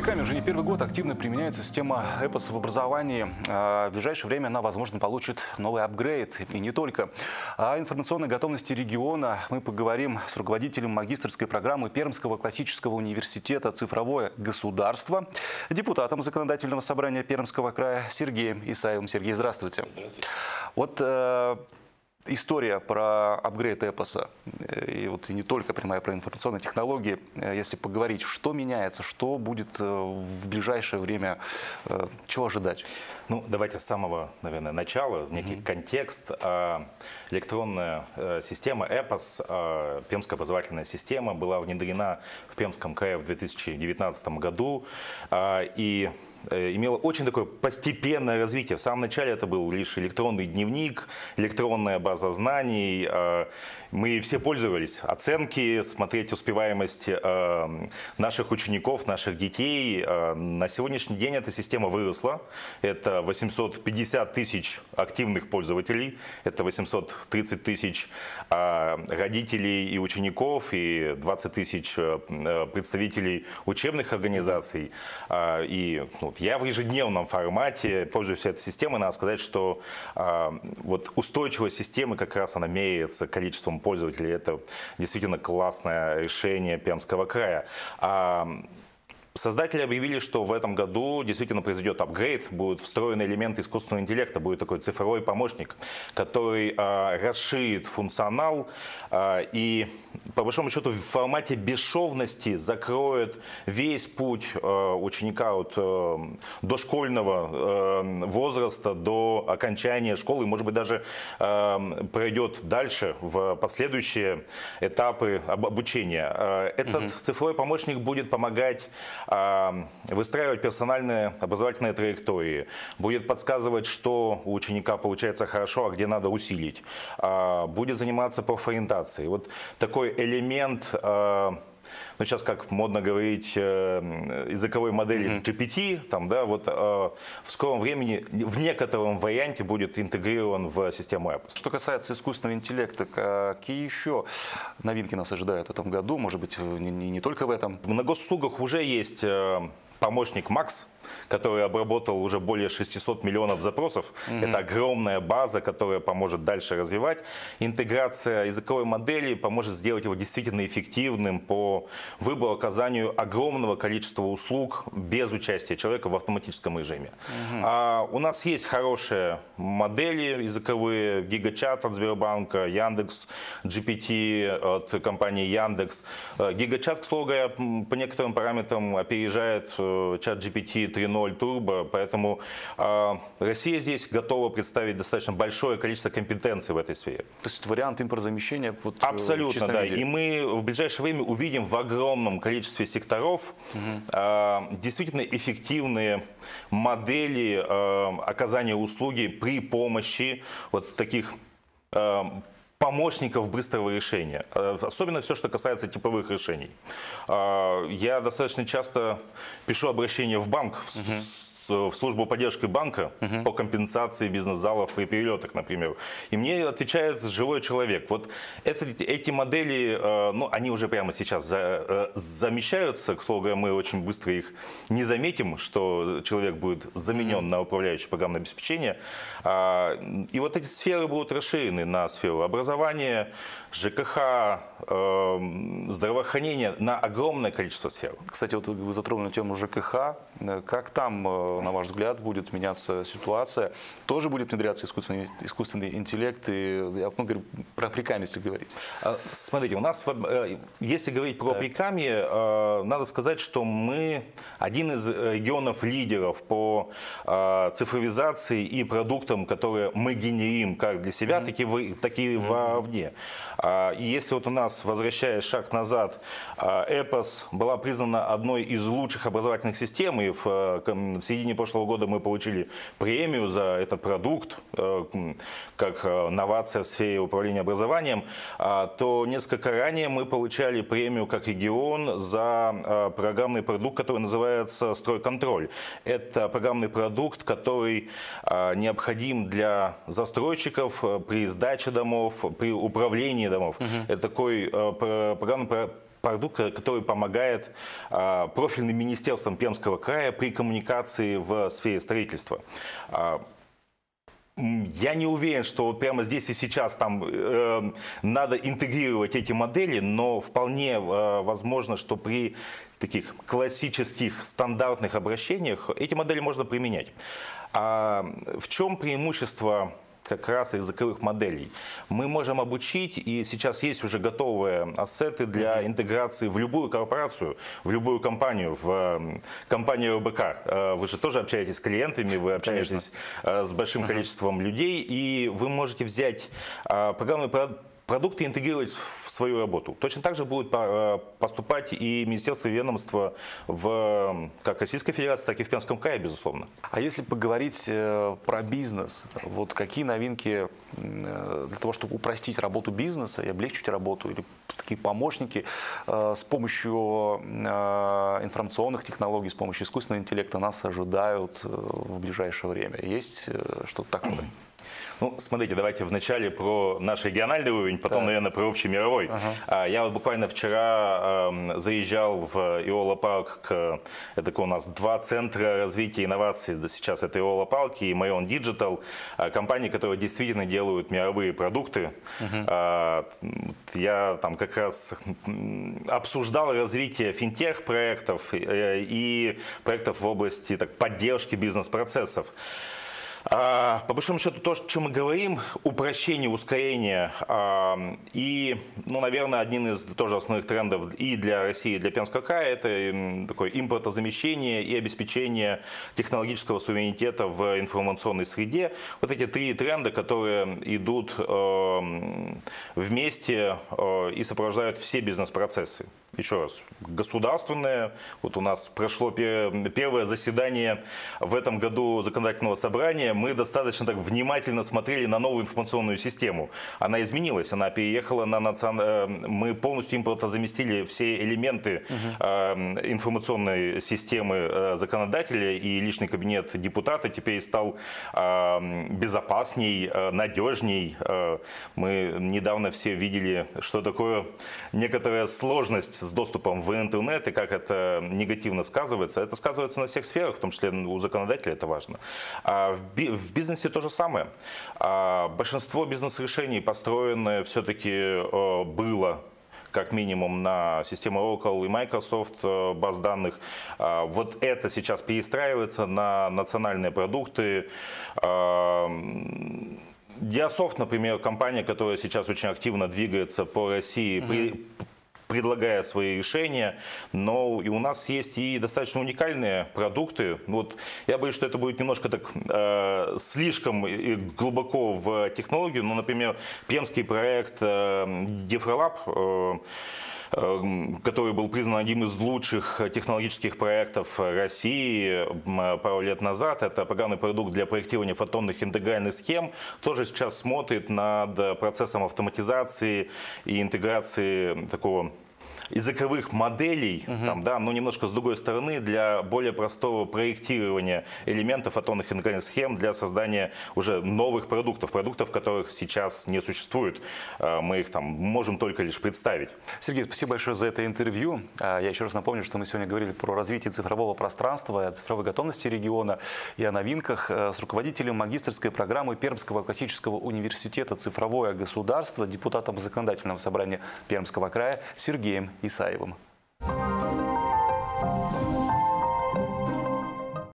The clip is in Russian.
Прикаме уже не первый год активно применяется система ЭПОС в образовании. В ближайшее время она, возможно, получит новый апгрейд. И не только. О информационной готовности региона мы поговорим с руководителем магистерской программы Пермского классического университета «Цифровое государство», депутатом Законодательного собрания Пермского края Сергеем Исаевым. Сергей, здравствуйте. Здравствуйте. Вот история про апгрейд ЭПОСа, и не только прямая про информационные технологии, если поговорить, что меняется, что будет в ближайшее время, чего ожидать? Ну, давайте с самого, наверное, начала, в некий контекст. Электронная система ЭПОС, Пермская образовательная система, была внедрена в Пермском крае в 2019 году и имела очень такое постепенное развитие. В самом начале это был лишь электронный дневник, электронная база знаний. Мы все пользовались оценки, смотреть успеваемость наших учеников, наших детей. На сегодняшний день эта система выросла. Это 850 тысяч активных пользователей, это 830 тысяч родителей и учеников, и 20 тысяч представителей учебных организаций. И я в ежедневном формате пользуюсь этой системой. Надо сказать, что устойчивость системы как раз она меряется количеством пользователей. Это действительно классное решение Пермского края. Создатели объявили, что в этом году действительно произойдет апгрейд, будет встроен элемент искусственного интеллекта, будет такой цифровой помощник, который расширит функционал и, по большому счету, в формате бесшовности закроет весь путь ученика от дошкольного возраста до окончания школы, может быть, даже пройдет дальше в последующие этапы обучения. Этот цифровой помощник будет помогать выстраивать персональные образовательные траектории, будет подсказывать, что у ученика получается хорошо, а где надо усилить, будет заниматься профориентацией. Вот такой элемент, сейчас как модно говорить, языковой модели GPT, в скором времени в некотором варианте будет интегрирован в систему ЭПОС. Что касается искусственного интеллекта, какие еще новинки нас ожидают в этом году? Может быть, не только в этом? На госуслугах уже есть помощник Макс, который обработал уже более 600 миллионов запросов. Это огромная база, которая поможет дальше развивать. Интеграция языковой модели поможет сделать его действительно эффективным по выбору, оказанию огромного количества услуг без участия человека в автоматическом режиме. У нас есть хорошие модели языковые, Гигачат от Сбербанка, Яндекс, GPT от компании Яндекс. Гигачат, к слову говоря, по некоторым параметрам опережает чат GPT 3.0 Turbo, поэтому Россия здесь готова представить достаточно большое количество компетенций в этой сфере. То есть вариант импортозамещения абсолютно, да. И мы в ближайшее время увидим в огромном количестве секторов действительно эффективные модели оказания услуги при помощи вот таких помощников быстрого решения. Особенно все, что касается типовых решений. Я достаточно часто пишу обращение в банк, в службу поддержки банка по компенсации бизнес-залов при перелетах, например. И мне отвечает живой человек. Вот эти модели, они уже прямо сейчас замещаются. К слову говоря, мы очень быстро их не заметим, что человек будет заменен на управляющее программное обеспечение. И вот эти сферы будут расширены на сферу образования, ЖКХ, здравоохранения, на огромное количество сфер. Кстати, вот вы затронули тему ЖКХ. Как там, на ваш взгляд, будет меняться ситуация? Тоже будет внедряться искусственный интеллект? И я говорю про Прикамье, если говорить. Смотрите, у нас, если говорить про Прикамье, надо сказать, что мы один из регионов-лидеров по цифровизации и продуктам, которые мы генерим как для себя, так и вовне. И если вот у нас, возвращаясь шаг назад, ЭПОС была признана одной из лучших образовательных систем, и в середине прошлого года мы получили премию за этот продукт, как новация в сфере управления образованием, то несколько ранее мы получали премию как регион за программный продукт, который называется «Стройконтроль». Это программный продукт, который необходим для застройщиков при сдаче домов, при управлении домов. Это такой программный продукт, который помогает профильным министерствам Пермского края при коммуникации в сфере строительства. Я не уверен, что вот прямо здесь и сейчас там надо интегрировать эти модели, но вполне возможно, что при таких классических стандартных обращениях эти модели можно применять. А в чем преимущество как раз языковых моделей? Мы можем обучить, и сейчас есть уже готовые ассеты для интеграции в любую корпорацию, в любую компанию, в компанию РБК. Вы же тоже общаетесь с клиентами, вы общаетесь с большим количеством людей, и вы можете взять программные продукты интегрировать в свою работу. Точно так же будут поступать и министерства и ведомства как Российской Федерации, так и в Пермском крае, безусловно. А если поговорить про бизнес, вот какие новинки для того, чтобы упростить работу бизнеса и облегчить работу, или такие помощники с помощью информационных технологий, с помощью искусственного интеллекта нас ожидают в ближайшее время? Есть что-то такое? Ну, смотрите, давайте вначале про наш региональный уровень, потом, наверное, про общемировой. Я вот буквально вчера заезжал в Иола Парк. Это у нас 2 центра развития инноваций. Сейчас это Иола Парк и Майон Digital. Компании, которые действительно делают мировые продукты. Я там как раз обсуждал развитие финтех-проектов и проектов в области поддержки бизнес-процессов. По большому счету, то, о чем мы говорим, упрощение, ускорение и, наверное, один из тоже основных трендов и для России, и для Пермского края, это такое импортозамещение и обеспечение технологического суверенитета в информационной среде. Вот эти 3 тренда, которые идут вместе и сопровождают все бизнес-процессы. Еще раз, государственное. Вот у нас прошло первое заседание в этом году законодательного собрания. Мы достаточно так внимательно смотрели на новую информационную систему. Она изменилась, она переехала на мы полностью импортозаместили все элементы информационной системы законодателя, и личный кабинет депутата теперь стал безопасней, надежней. Мы недавно все видели, что такое некоторая сложность с доступом в интернет и как это негативно сказывается. Это сказывается на всех сферах, в том числе у законодателя это важно. В бизнесе то же самое. Большинство бизнес-решений построено все-таки было как минимум на систему Oracle и Microsoft баз данных. Вот это сейчас перестраивается на национальные продукты. Диасофт, например, компания, которая сейчас очень активно двигается по России, предлагая свои решения, но и у нас есть и достаточно уникальные продукты. Вот я боюсь, что это будет немножко так слишком глубоко в технологию. Ну, например, пермский проект DifraLab, который был признан одним из лучших технологических проектов России пару лет назад. Это программный продукт для проектирования фотонных интегральных схем. Тоже сейчас смотрит над процессом автоматизации и интеграции такого языковых моделей, но немножко с другой стороны, для более простого проектирования элементов фотонных интегральных схем для создания уже новых продуктов, которых сейчас не существует. Мы их можем только лишь представить. Сергей, спасибо большое за это интервью. Я еще раз напомню, что мы сегодня говорили про развитие цифрового пространства, о цифровой готовности региона и о новинках с руководителем магистерской программы Пермского классического университета «Цифровое государство», депутатом Законодательного собрания Пермского края Сергеем Исаевым.